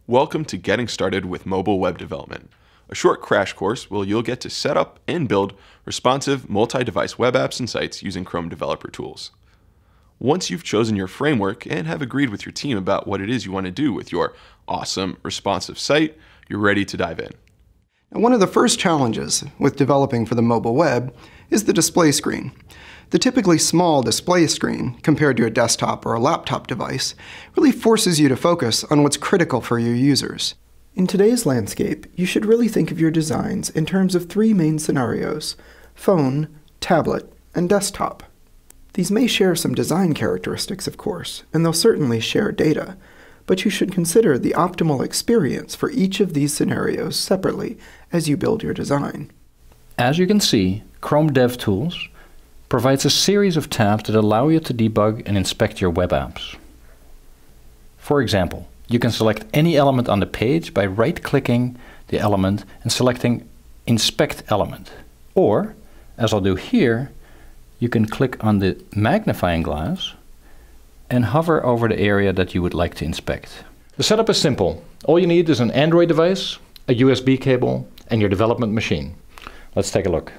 Welcome to Getting Started with Mobile Web Development, a short crash course where you'll get to set up and build responsive multi-device web apps and sites using Chrome developer tools. Once you've chosen your framework and have agreed with your team about what it is you want to do with your awesome responsive site, you're ready to dive in. Now, one of the first challenges with developing for the mobile web is the display screen. The typically small display screen, compared to a desktop or a laptop device, really forces you to focus on what's critical for your users. In today's landscape, you should really think of your designs in terms of three main scenarios: phone, tablet, and desktop. These may share some design characteristics, of course, and they'll certainly share data, but you should consider the optimal experience for each of these scenarios separately as you build your design. As you can see, Chrome DevTools provides a series of tabs that allow you to debug and inspect your web apps. For example, you can select any element on the page by right-clicking the element and selecting Inspect Element. Or, as I'll do here, you can click on the magnifying glass and hover over the area that you would like to inspect. The setup is simple. All you need is an Android device, a USB cable, and your development machine. Let's take a look.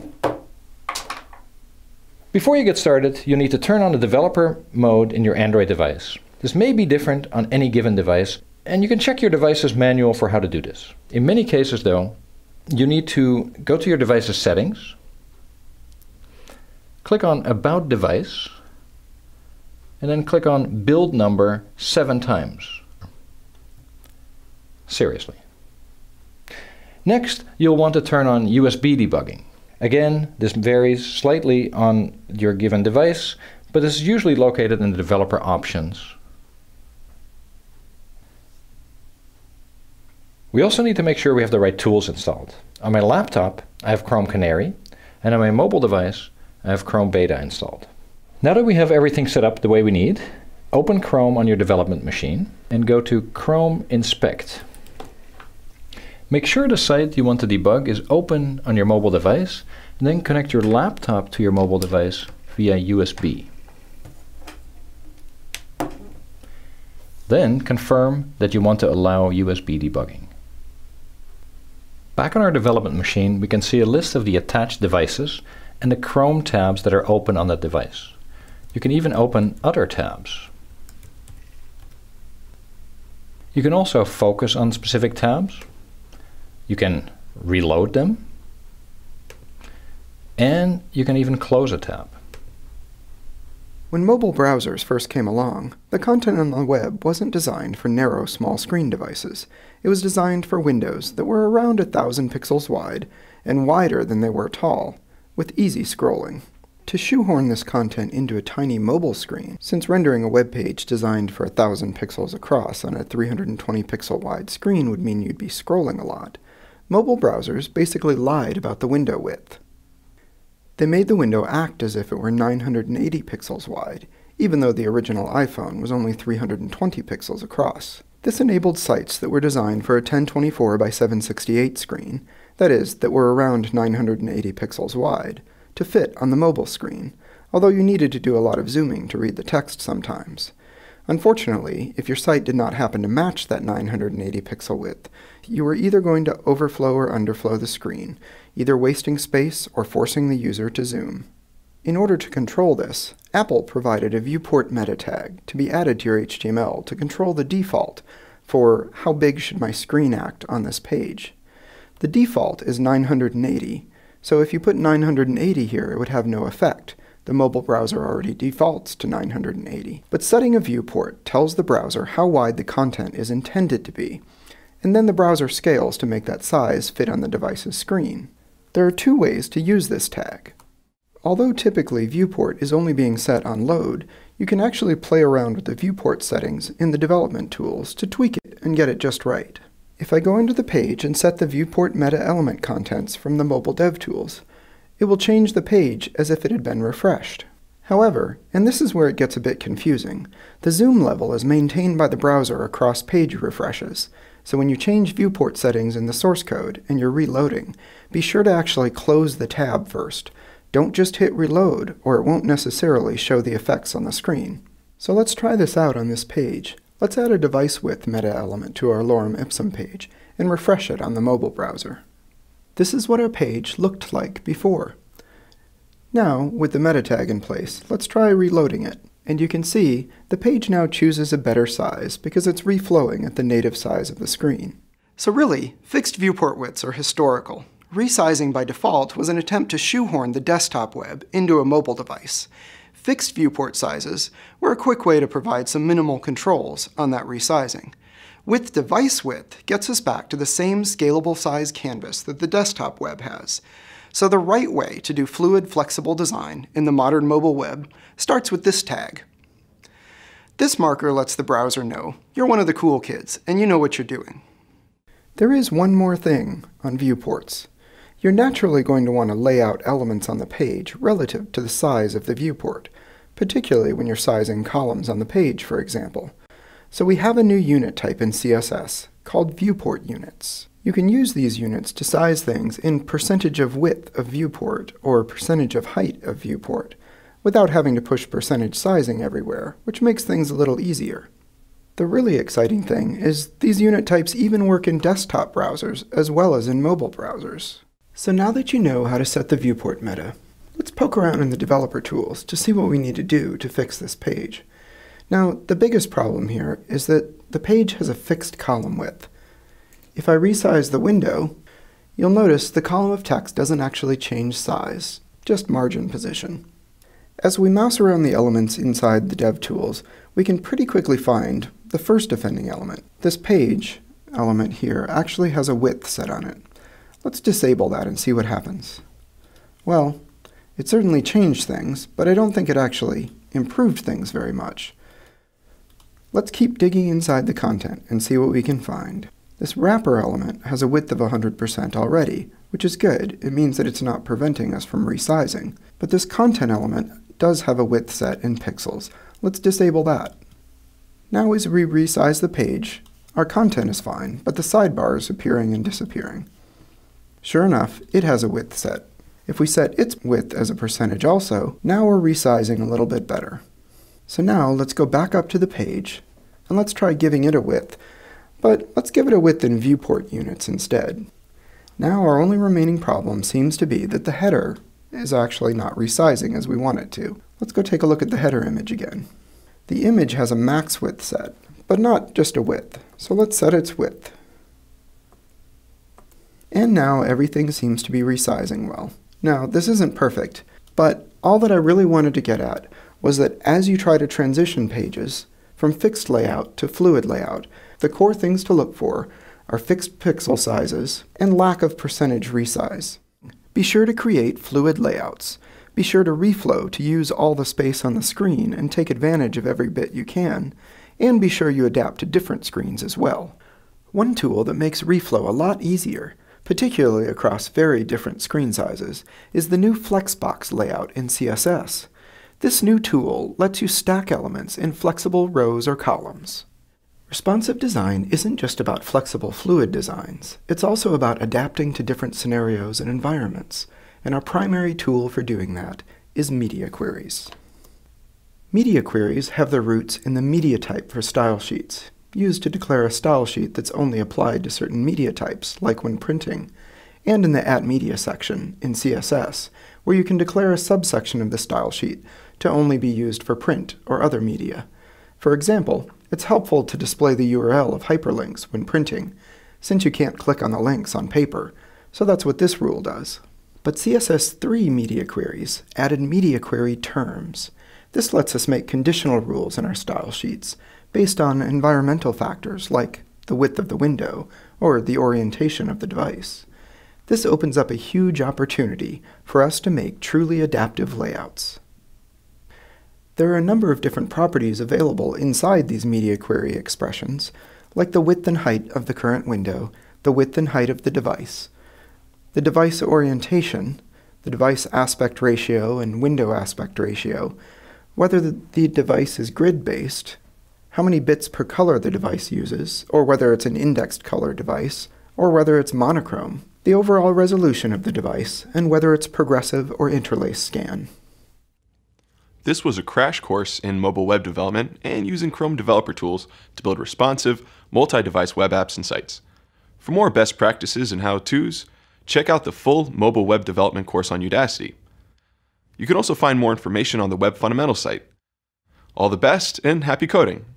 Before you get started, you need to turn on the developer mode in your Android device. This may be different on any given device, and you can check your device's manual for how to do this. In many cases, though, you need to go to your device's settings, click on About Device, and then click on Build Number 7 times. Seriously. Next, you'll want to turn on USB debugging. Again, this varies slightly on your given device, but is usually located in the developer options. We also need to make sure we have the right tools installed. On my laptop, I have Chrome Canary, and on my mobile device, I have Chrome Beta installed. Now that we have everything set up the way we need, open Chrome on your development machine and go to Chrome Inspect. Make sure the site you want to debug is open on your mobile device, and then connect your laptop to your mobile device via USB. Then confirm that you want to allow USB debugging. Back on our development machine, we can see a list of the attached devices and the Chrome tabs that are open on that device. You can even open other tabs. You can also focus on specific tabs. You can reload them, and you can even close a tab. When mobile browsers first came along, the content on the web wasn't designed for narrow small screen devices. It was designed for windows that were around 1,000 pixels wide and wider than they were tall, with easy scrolling. To shoehorn this content into a tiny mobile screen, since rendering a web page designed for 1,000 pixels across on a 320 pixel wide screen would mean you'd be scrolling a lot, mobile browsers basically lied about the window width. They made the window act as if it were 980 pixels wide, even though the original iPhone was only 320 pixels across. This enabled sites that were designed for a 1024 by 768 screen, that is, that were around 980 pixels wide, to fit on the mobile screen, although you needed to do a lot of zooming to read the text sometimes. Unfortunately, if your site did not happen to match that 980 pixel width, you were either going to overflow or underflow the screen, either wasting space or forcing the user to zoom. In order to control this, Apple provided a viewport meta tag to be added to your HTML to control the default for how big should my screen act on this page. The default is 980, so if you put 980 here, it would have no effect. The mobile browser already defaults to 980. But setting a viewport tells the browser how wide the content is intended to be, and then the browser scales to make that size fit on the device's screen. There are two ways to use this tag. Although typically viewport is only being set on load, you can actually play around with the viewport settings in the development tools to tweak it and get it just right. If I go into the page and set the viewport meta element contents from the mobile dev tools, it will change the page as if it had been refreshed. However, and this is where it gets a bit confusing, the zoom level is maintained by the browser across page refreshes, so when you change viewport settings in the source code and you're reloading, be sure to actually close the tab first. Don't just hit reload, or it won't necessarily show the effects on the screen. So let's try this out on this page. Let's add a device width meta element to our lorem ipsum page and refresh it on the mobile browser. This is what our page looked like before. Now, with the meta tag in place, let's try reloading it. And you can see the page now chooses a better size because it's reflowing at the native size of the screen. So really, fixed viewport widths are historical. Resizing by default was an attempt to shoehorn the desktop web into a mobile device. Fixed viewport sizes were a quick way to provide some minimal controls on that resizing. With device width gets us back to the same scalable size canvas that the desktop web has. So the right way to do fluid, flexible design in the modern mobile web starts with this tag. This marker lets the browser know you're one of the cool kids and you know what you're doing. There is one more thing on viewports. You're naturally going to want to lay out elements on the page relative to the size of the viewport, particularly when you're sizing columns on the page, for example. So we have a new unit type in CSS called viewport units. You can use these units to size things in percentage of width of viewport or percentage of height of viewport, without having to push percentage sizing everywhere, which makes things a little easier. The really exciting thing is these unit types even work in desktop browsers as well as in mobile browsers. So now that you know how to set the viewport meta, let's poke around in the developer tools to see what we need to do to fix this page. Now, the biggest problem here is that the page has a fixed column width. If I resize the window, you'll notice the column of text doesn't actually change size, just margin position. As we mouse around the elements inside the dev tools, we can pretty quickly find the first offending element. This page element here actually has a width set on it. Let's disable that and see what happens. Well, it certainly changed things, but I don't think it actually improved things very much. Let's keep digging inside the content and see what we can find. This wrapper element has a width of 100% already, which is good. It means that it's not preventing us from resizing. But this content element does have a width set in pixels. Let's disable that. Now as we resize the page, our content is fine, but the sidebar is appearing and disappearing. Sure enough, it has a width set. If we set its width as a percentage also, now we're resizing a little bit better. So now let's go back up to the page, and let's try giving it a width, but let's give it a width in viewport units instead. Now our only remaining problem seems to be that the header is actually not resizing as we want it to. Let's go take a look at the header image again. The image has a max width set, but not just a width, so let's set its width. And now everything seems to be resizing well. Now, this isn't perfect, but all that I really wanted to get at was that as you try to transition pages from fixed layout to fluid layout, the core things to look for are fixed pixel sizes and lack of percentage resize. Be sure to create fluid layouts. Be sure to reflow to use all the space on the screen and take advantage of every bit you can, and be sure you adapt to different screens as well. One tool that makes reflow a lot easier, particularly across very different screen sizes, is the new Flexbox layout in CSS. This new tool lets you stack elements in flexible rows or columns. Responsive design isn't just about flexible fluid designs, it's also about adapting to different scenarios and environments, and our primary tool for doing that is media queries. Media queries have their roots in the media type for style sheets, used to declare a style sheet that's only applied to certain media types, like when printing, and in the @media section in CSS, where you can declare a subsection of the style sheet to only be used for print or other media. For example, it's helpful to display the URL of hyperlinks when printing, since you can't click on the links on paper, so that's what this rule does. But CSS3 media queries added media query terms. This lets us make conditional rules in our style sheets, based on environmental factors like the width of the window or the orientation of the device. This opens up a huge opportunity for us to make truly adaptive layouts. There are a number of different properties available inside these media query expressions, like the width and height of the current window, the width and height of the device orientation, the device aspect ratio and window aspect ratio, whether the device is grid-based, how many bits per color the device uses, or whether it's an indexed color device, or whether it's monochrome, the overall resolution of the device, and whether it's progressive or interlace scan. This was a crash course in mobile web development and using Chrome developer tools to build responsive, multi-device web apps and sites. For more best practices and how-tos, check out the full mobile web development course on Udacity. You can also find more information on the Web Fundamentals site. All the best and happy coding!